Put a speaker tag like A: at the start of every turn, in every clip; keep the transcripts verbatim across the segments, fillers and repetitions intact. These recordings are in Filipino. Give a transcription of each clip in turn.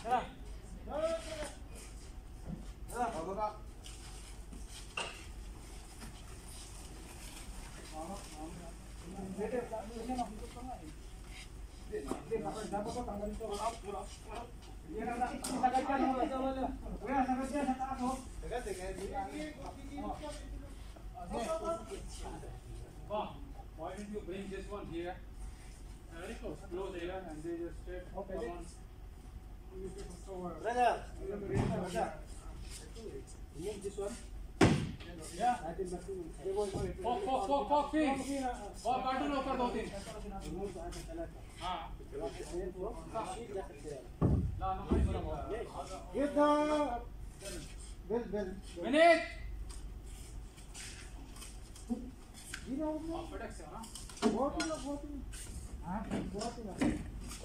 A: Why don't you bring this one here? Very close, close here, and they just straight okay. Come on.
B: Brother, remove this one.
A: Yeah. Fok, fok, fok, fok, please. और cartoon ऊपर दो तीन. हाँ.
B: Get the bell, bell.
A: Minute.
B: You know
A: आप फटक से हो ना?
B: what is what is? हाँ, what is?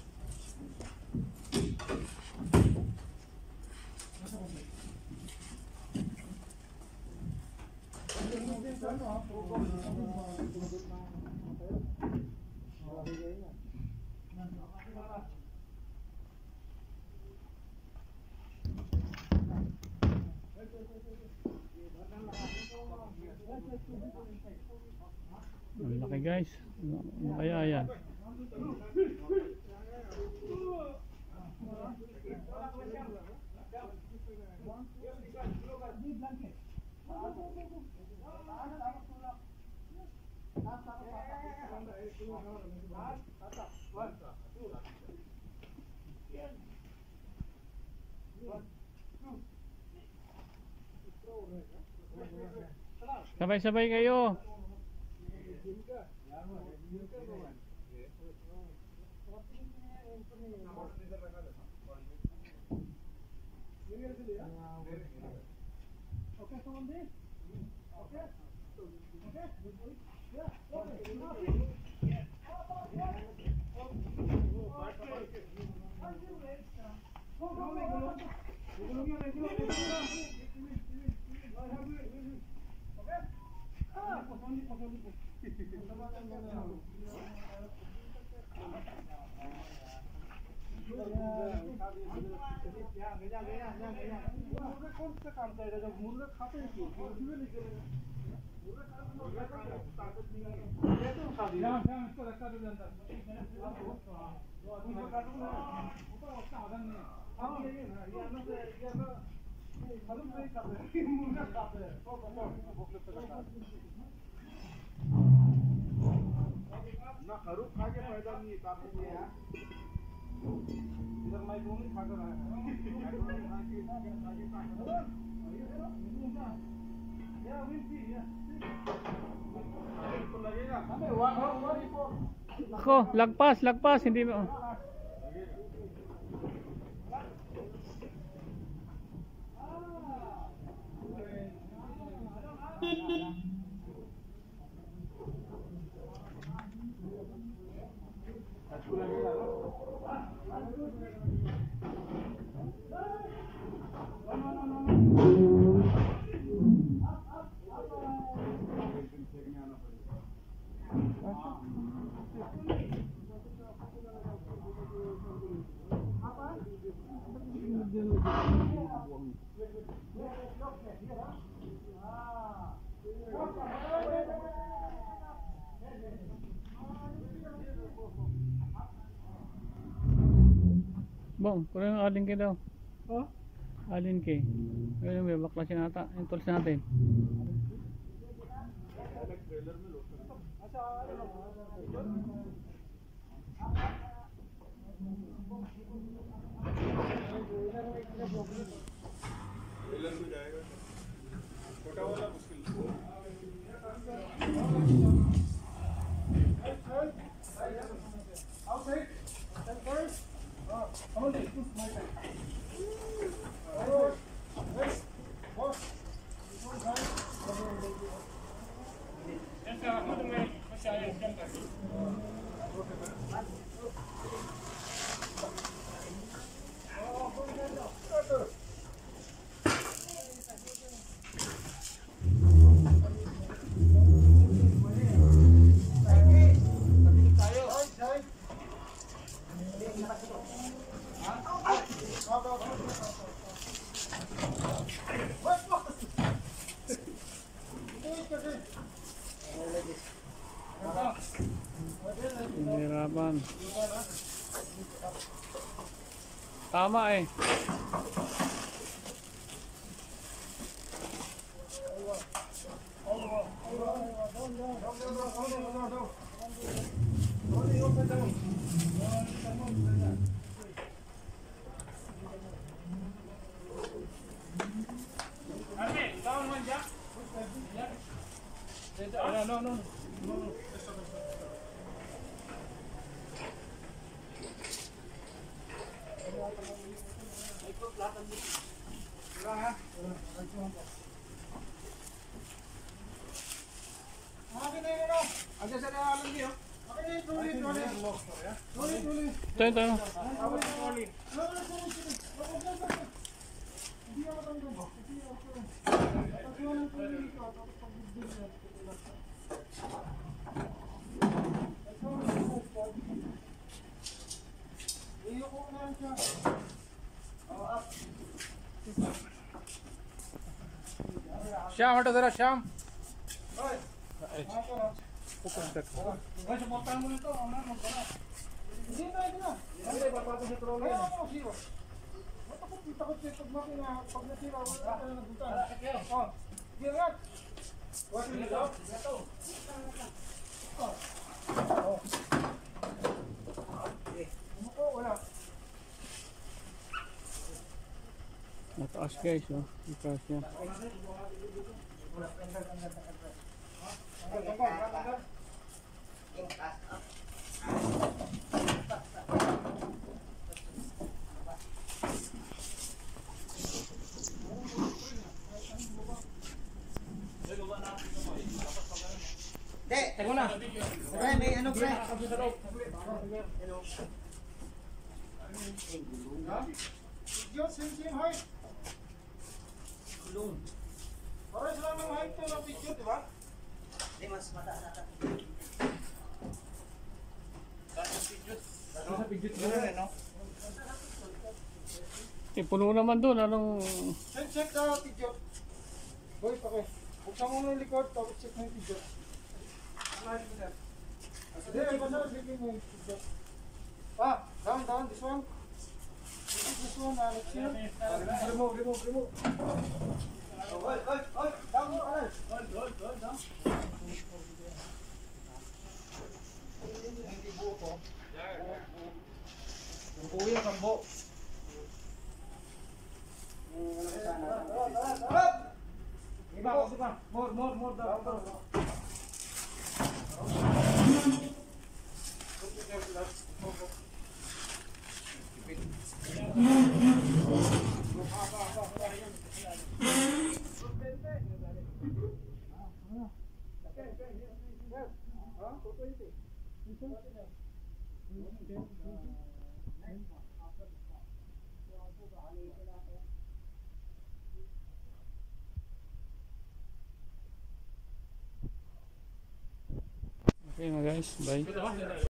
C: Ang laki guys. Ano kaya yan? Sabay-sabay kayo.
B: Okay, so on this. Okay. Okay. Yeah. मुर्गा खाते हैं क्यों? मुर्गा ताकत नहीं है। ये तो खा दिया। हम हम इसको रखा दे अंदर। मुर्गा काटूं ना। ऊपर उसका आदम नहीं है। हाँ ये ये ये ना से ये ना खालूं नहीं खाते हैं। मुर्गा खाते हैं। तो तो भूखे पे रखा। ना खरूफ खा के पैदा नहीं काफी नहीं है। इधर मैं दोनों खा कर आया
C: Ako, lagpas, lagpas, hindi mo. Bong, kurang alin kayo daw.
B: Oh?
C: Alin kayo. Ayun, may baklasin nata. Yung tools natin.
A: छोटा वाला मुश्किल
B: Outside. Stand first. Uh, hold it. Push my side. Forward. West. Forward. Forward.
A: ऐसा मत में अच्छा है एकदम कर
C: Nahirapan. Tama eh.
A: Okay, down one jump. Yeah. No, no, no. No.
B: Aja sa alam niyo. Okay, tuloy, tuloy. Tuloy, tuloy.
C: Ito, ito. ito.
B: Tuloy. Hindi ako tanggal. Hindi ako. Tapos yung tuloy dito, tapos pagbibig niya. Iyoko na lang siya. Oh, up.
A: Shyam हटो जरा Shyam
B: Hoy. Hoy, supportahan mo nito. Ano, magdala. Hindi na, hindi na. Hindi, papapos sa trolley. Kaya ako, zero. Matakot, takot siya pag makina, pag nasira, wala ka na nagbutan. Oh, sige nga. Wala dito. Ito. Oh. Oh. Ano ko, wala.
C: Mataas guys, oh. Mataas niya.
B: Tanggal, tanggal, tanggal.
D: Dek, tengok na. Pre, may ano pre?
B: Yun, same, same height. Parang sila ng height to ng picture, di ba?
D: Di mas mataas ata.
C: Eh, puno naman doon. Anong...
B: Check, check sa picture. Boy, pake. Buksan mo ng likod, tapos check mo yung picture. Hindi, iba na, sige mo yung picture. Ah, down, down, this one. This is this one, uh, next here. Remove, remove, remove. Hold, hold, hold. Down mo, Alex. Hold, hold, hold, down. Hindi buo ko. Yung buo yung kambo. Iba, iba. More, more, more down.
C: Okay na guys, bye.